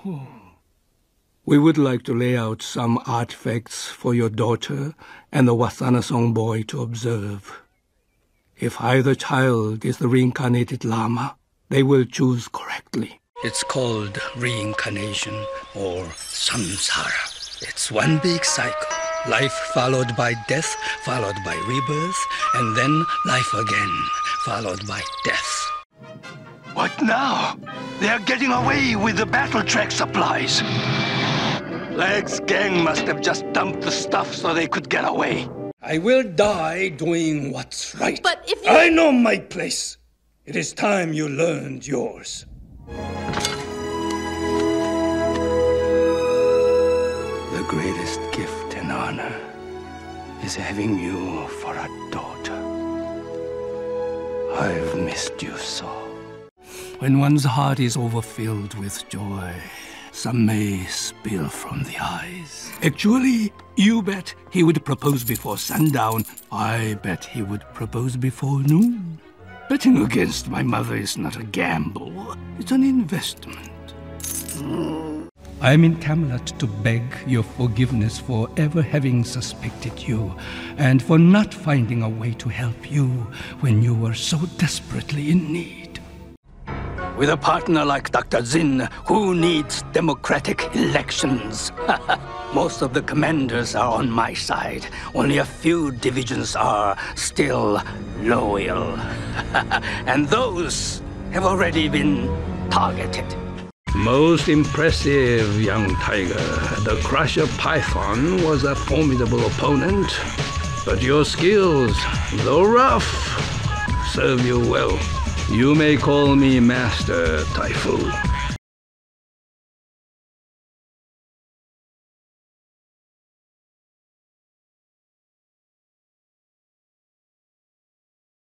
We would like to lay out some artifacts for your daughter and the Wasanasong boy to observe. If either child is the reincarnated Lama, they will choose correctly. It's called reincarnation or samsara. It's one big cycle. Life followed by death, followed by rebirth, and then life again, followed by death. What now? They are getting away with the battle track supplies. Lag's gang must have just dumped the stuff so they could get away. I will die doing what's right. But if you... I know my place. It is time you learned yours. The greatest gift and honor is having you for a daughter. I've missed you so. When one's heart is overfilled with joy, some may spill from the eyes. Actually, you bet he would propose before sundown. I bet he would propose before noon. Betting against my mother is not a gamble. It's an investment. I'm in Camelot to beg your forgiveness for ever having suspected you, and for not finding a way to help you when you were so desperately in need. With a partner like Dr. Zin, who needs democratic elections? Most of the commanders are on my side. Only a few divisions are still loyal. And those have already been targeted. Most impressive, young tiger. The Crusher Python was a formidable opponent, but your skills, though rough, serve you well. You may call me Master Taifu.